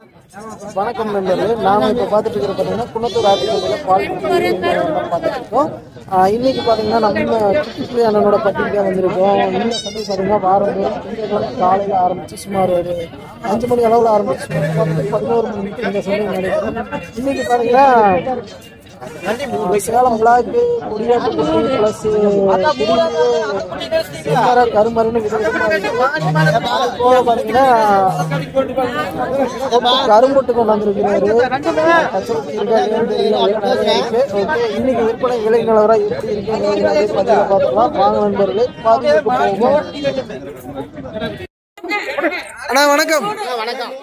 வணக்கம் நண்பர்களே, நாம இப்ப பாத்துட்டு இருக்கிற பாத்தீங்கன்னா குன்னத்தூர் ஆத்திரையில பால் பாத்துட்டு இருக்கோம். இன்னைக்கு பாத்தீங்கன்னா நம்ம சுற்றுலா அண்ணனோட பத்திரிக்கை வந்திருக்கோம். இந்த சந்தை பாத்தீங்கன்னா வாரம் திங்கட்கிழமை காலையில ஆரம்பிச்சு சுமார் ஒரு 5 மணி அளவுல ஆரம்பிச்சு 11 மணிக்கு இந்த சந்தை நடைபெறும். இன்னைக்கு பாத்தீங்கன்னா சேலம் பிளாக் குடியாட்டு குட்டி பிளஸ் கருமருன்னு பாத்தீங்கன்னா கரும்புட்டு கொண்டு வந்திருக்கிறாரு. இன்னைக்கு விற்பனை விலை நிலவரம் எப்படி இருக்கு பார்த்துக்கலாம். வாங்க நண்பர்களே, பார்த்துட்டு போவோம். அண்ணா வணக்கம். வணக்கம்.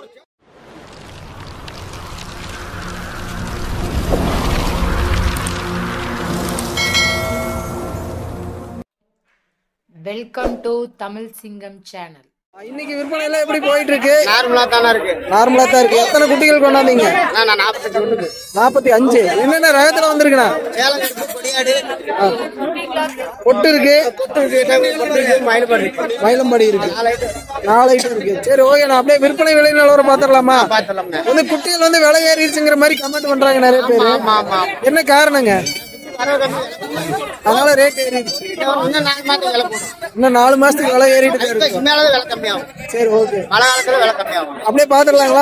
வெல்கம் டு தமிழ் சிங்கம் சேனல். இன்னைக்கு விற்பனை எல்லாம் எப்படி போயிட்டு இருக்கு? நார்மலா தான் இருக்கு. நார்மலா தான் இருக்கு. எத்தனை குட்டிகள் கொண்டாந்தீங்க? 45. என்னென்ன ரகத்துல வந்திருக்குண்ணா? பொட்டு இருக்கு, மயிலம்பாடி இருக்கு, 4 ஐட்டம் இருக்கு. சரி ஓகே, நான் அப்படியே விற்பனை விலை நிலவரம் பாத்திரலாமா? வந்து குட்டிகள் வந்து விலை ஏறிடுச்சுங்கிற மாதிரி கமெண்ட் பண்றாங்க நிறைய பேரு. என்ன காரணங்க? அதனால ரேட் ஏறிடுச்சு. இன்னும் 4 மாசத்துக்கு விலை ஏறிட்டு இருக்கு. சரி ஓகே, அப்படியே பாத்துடலாங்களா?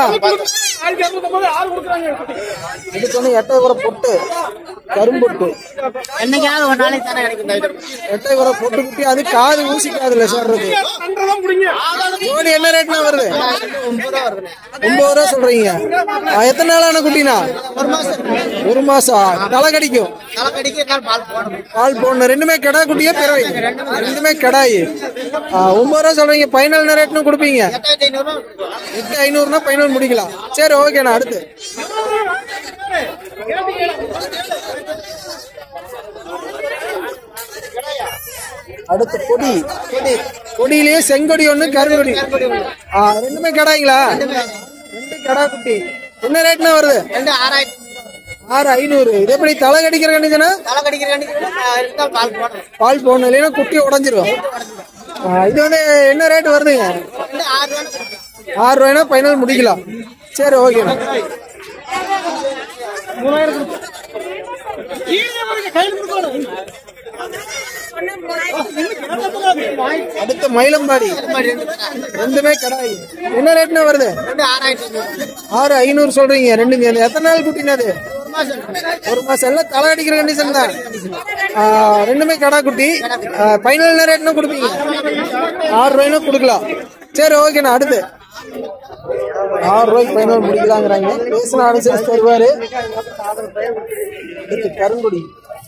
இதுக்கு வந்து 8 பொட்டு கரும்பொட்டு, என்னைக்காவது ஒரு நாளைக்கு தானே கிடைக்கும். 8 பொட்டு குட்டி. அது காது ஊசிக்காதுல சேர்றது. ஜோடி என்ன ரேட்னா வருது? 9 ரூபா சொல்றீங்க. எத்தனை நாளான குட்டினா? 1 மாசம். தலை கடிக்கும். பால் போடணும். ரெண்டுமே கடா குட்டியே பிறவை, ரெண்டுமே கடாயி. 9 ரூபா சொல்றீங்க. பைனல் ரேட்னு கொடுப்பீங்க? 8,500 பைனல் முடிக்கலாம். சரி ஓகேண்ணா. அடுத்து அடுத்து கொடி. கொடியிலேயே செங்கொடி ஒண்ணு, கருங்கொடி. ரெண்டுமே கடாய்ங்களா? 2 கடா குட்டி. என்ன ரேட்னா வருது? 6,500. இது எப்படி தலை கடிக்கிற கண்டிஷனா? பால் போடணும், இல்லைன்னா குட்டி உடஞ்சிரும். இது வந்து என்ன ரேட் வருதுங்க? 6 ரூபாய்னா பைனல் முடிக்கலாம். சரி ஓகேண்ணா. அடுத்த மயிலம்பாடி, ரெண்டுமே கடாய். என்ன ரேட்னா வருது? 6,500 சொல்றீங்க. ரெண்டுமே எத்தனை நாள் குட்டினது? 1 மாசம். எல்லாம் தலை அடிக்கிற கண்டிஷன் தான். ரெண்டுமே கடா குட்டி. பைனல் ரேட்னா கொடுப்பீங்க? 6 ரூபாய்னா கொடுக்கலாம். சரி ஓகேண்ணா. அடுத்து 6 ரூபாய்க்கு பைனல் முடிக்கலாங்கிறாங்க. பேசின அனுசரிச்சு தருவாரு. கருங்குடி,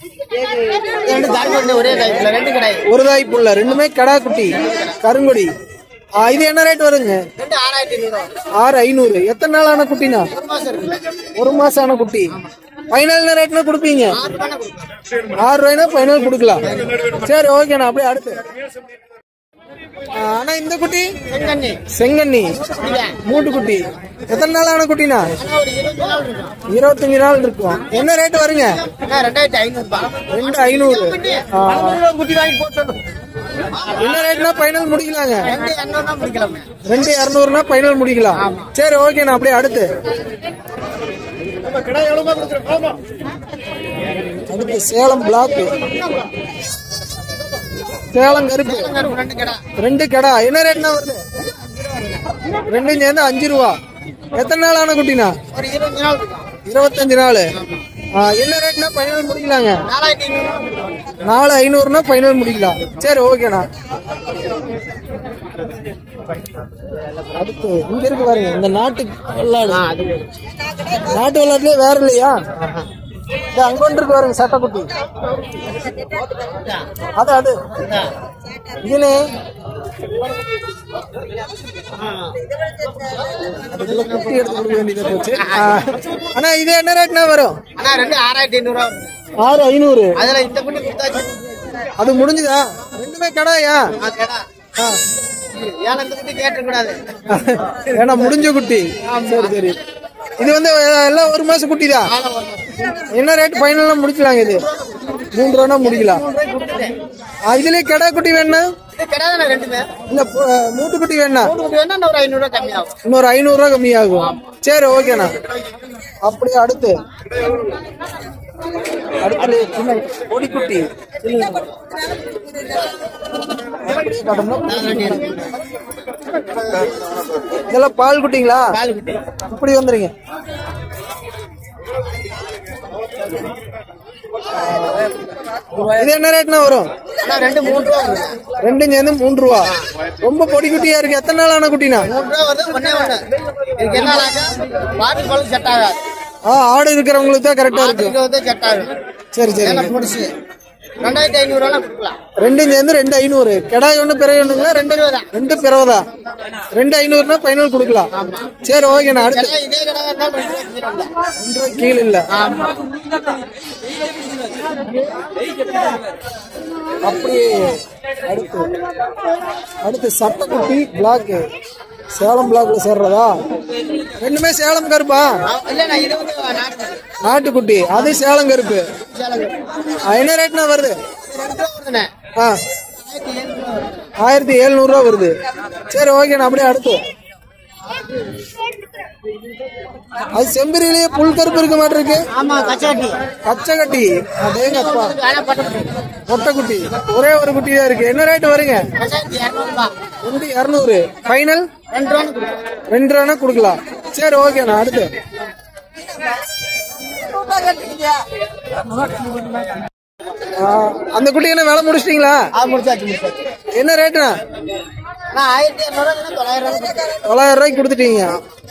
ஒரு தாய்ப்புள்ள, ரெண்டுமே கடா குட்டி கருங்குடி. இது என்ன ரேட் வருங்க? 6,500. எத்தனை நாள் ஆன குட்டினா? 1 மாசம் ஆன குட்டி. பைனல் ரேட்னா கொடுப்பீங்க? 6 ரூபாய்னா பைனல் கொடுக்கலாம். சரி ஓகேண்ணா. அப்படியே அடுத்து ஆனா இந்த குட்டி செங்கண்ணி மூட்டு குட்டி. எத்தனை நாள் ஆன குட்டினா? 25 நாள் இருக்கும். என்ன ரேட் வருங்க? 2,500. என்ன ரேட்னா பைனல் முடிக்கலாங்க? 2,200 பைனல் முடிக்கலாம். சரி ஓகேண்ணா. அப்படியே அடுத்து சேலம் பிளாக், சேலம் கருப்பு, 2 கடா. என்ன ரேட்னா வருது? 2 சேர்ந்து 5 ரூபா. எத்தனை நாள் ஆன குட்டினா? 25 நாள். என்ன ரேட்னா பைனல் முடிக்கலாங்க? 4,500 பைனல் முடிக்கலாம். சரி ஓகேண்ணா. அடுத்து இங்க இருக்கு பாருங்க, இந்த நாட்டு வெள்ளாடு. நாட்டு வெள்ளாட்டுலயே வேற இல்லையா? அங்க ஒன்று இருக்கு பாருங்க, சட்டக்குட்டி. அது இதுன்னு குட்டி எடுத்து கொடுக்க வேண்டியதா போச்சு. ஆனா இது என்ன ரேட்னா வரும்? 6,500. அது முடிஞ்சுதா? ரெண்டுமே கடாயா? ஏன்னா முடிஞ்ச குட்டி. சரி சரி. இது வந்து எல்லாம் 1 மாசம் குட்டி தான். என்ன ரேட் ஃபைனலா முடிக்கலாங்க? இது 3 ரூபா முடிக்கலாம். இதுலயே கடா குட்டி வேணா கிடையாது ரெண்டுமே. இல்ல மூட்டுக்குட்டி வேணா வேணா இன்னும் ஒரு 500 ரூபா கம்மியாகும். இன்னொரு 500 ரூபா கம்மியாகும். சரி ஓகேண்ணா. அப்படியே அடுத்து சின்ன பொடிக்குட்டி இதெல்லாம் பால் குட்டிங்களா? இப்படி வந்துருங்க. இது என்ன ரேட்னா வரும்? 2-3 ரூபா வருது. ரெண்டும் சேர்ந்து 3 ரூபா. ரொம்ப பொடி குட்டியா இருக்கு. எத்தனை நாள் ஆன குட்டினா? 3 ரூபா வருது. ஒண்ணே ஒண்ணு இதுக்கு என்ன ஆச்சா வாட்டர் பால் செட் ஆகாது. ஆடு இருக்கிறவங்களுக்கு தான் கரெக்டா இருக்கு. வந்து செட் ஆகும். சரி சரி. முடிச்சு 2500 ரூபா கொடுக்கலாம். ரெண்டும் சேர்ந்து 2500. கிடாய் ஒண்ணு பிறகு ஒண்ணுங்களா? ரெண்டு பிறகுதான். 2500னா ஃபைனல் கொடுக்கலாம். சரி ஓகேண்ணா. அடுத்து இதே கடை 2 ரூபாய் கீழே இல்ல. அப்படி அடுத்து சட்டக்குட்டி பிளாக், சேலம் பிளாக்ல சேர்றதா? ரெண்டுமே சேலம் கருப்பா? நாட்டுக்குட்டி அது சேலம் கருப்பு. என்ன ரேட்னா வருது? 1700 ரூபா வருது. சரி ஓகேண்ணா. அப்படியே அடுத்து அது செம்பரியிலேயே புல் கருப்பு இருக்க மாதிரி இருக்கு. கச்சகட்டி அதேங்கப்பா. மொட்டைக்குட்டி ஒரே ஒரு குட்டி தான் இருக்கு. என்ன ரேட் வருங்க? 200. ஃபைனல் 2 ரூபா கொடுக்கலாம். சரி ஓகேண்ணா. அடுத்து அந்த குட்டி என்ன வேலை முடிச்சிட்டீங்களா? என்ன ரேட்டுண்ணா? 900 ரூபாய்க்கு கொடுத்துட்டீங்க.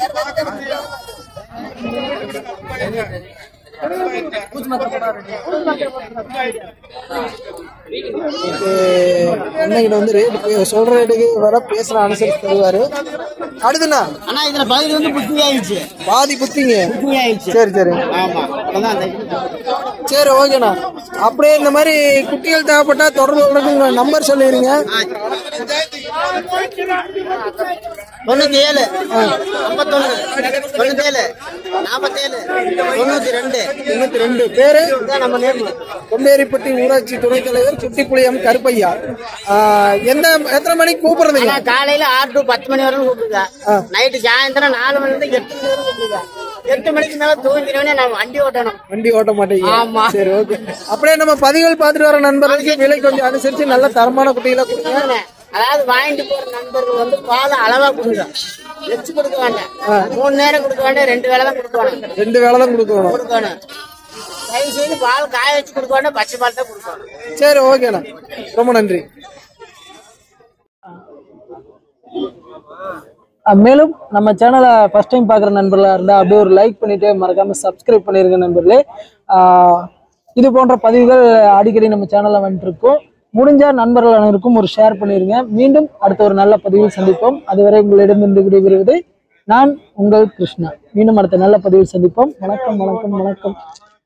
அண்ணகிட்ட வந்து ரேட்டு சொல்ற ரேட்டுக்கு வர பேசுற அனுசரிச்சு தருவாரு. அடுத்துண்ணா இதுல பாதி வந்து புத்தி ஆயிடுச்சு. பாதி புத்திங்க. சரி சரி. சரி ஓகேண்ணா. அப்படியே இந்த மாதிரி குட்டிகள் தேவைப்பட்டா தொடர்பு கொள்றதுக்கு நம்பர் சொல்லிடுங்க. 97 51 97 47 92 பேரு நம்ம நேம் கொண்டேரிப்பட்டி ஊராட்சி துணைத் தலைவர் சுட்டிப்புளியம் கருப்பையா. எத்தனை மணிக்கு கூப்பிடுறதுங்க? காலையில 6 to 10 மணி வரைக்கும் கூப்பிடுங்க. நைட்டு சாயந்தரம் 4 மணில இருந்து 8 மணி வரைக்கும் கூப்பிடுங்க. 8 மணிக்கு மேல தூங்கிடுவேனே நான் வண்டி ஓட்டணும். வண்டி ஓட்ட மாட்டீங்க? சரி ஓகே. அப்படியே நம்ம பதிவுகள் பார்த்துட்டு வர நண்பர்களுக்கு விலை கொஞ்சம் அனுசரிச்சு நல்ல தரமான குட்டிகளை கொடுங்க. அதாவது வாங்கிட்டு போற நண்பர்கள் வந்து பால் அளவா கொடுங்க. வச்சு கொடுக்க வேண்டாம். 3 நேரம் கொடுக்க வேண்டாம். 2 வேளை தான் கொடுக்க வேண்டாம். 2 வேளை தான் கொடுக்கணும். தயவு செய்து பால் காய வச்சு கொடுக்க வேண்டாம். பச்சை பால் தான் கொடுக்கணும். சரி ஓகேண்ணா. ரொம்ப நன்றி. மேலும் நம்ம சேனலை ஃபர்ஸ்ட் டைம் பார்க்குற நண்பர்களாக இருந்தால் அப்படியே ஒரு லைக் பண்ணிட்டு மறக்காமல் சப்ஸ்கிரைப் பண்ணிருங்க நண்பர்களே. இது போன்ற பதிவுகள் அடிக்கடி நம்ம சேனலில் வந்துட்டு இருக்கோம். முடிஞ்ச நண்பர்கள் அனைவருக்கும் ஒரு ஷேர் பண்ணிருங்க. மீண்டும் அடுத்த ஒரு நல்ல பதிவில் சந்திப்போம். அதுவரை உங்களிடமிருந்து விடைபெறுவது நான் உங்கள் கிருஷ்ணா. மீண்டும் அடுத்த நல்ல பதிவில் சந்திப்போம். வணக்கம் வணக்கம் வணக்கம்.